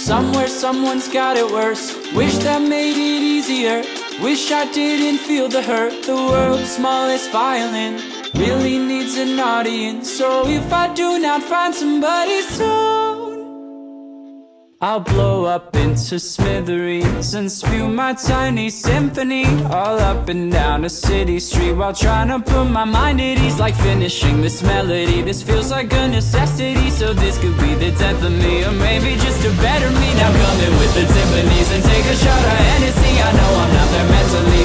somewhere someone's got it worse. Wish that made it easier. Wish I didn't feel the hurt. The world's smallest violin really needs an audience. So if I do not find somebody soon, I'll blow up into smithereens and spew my tiny symphony all up and down a city street, while trying to put my mind at ease. Like finishing this melody, this feels like a necessity. So this could be the death of me, or maybe just a better me. Now come in with the timpanis and take a shot of Hennessy. I know I'm not there mentally,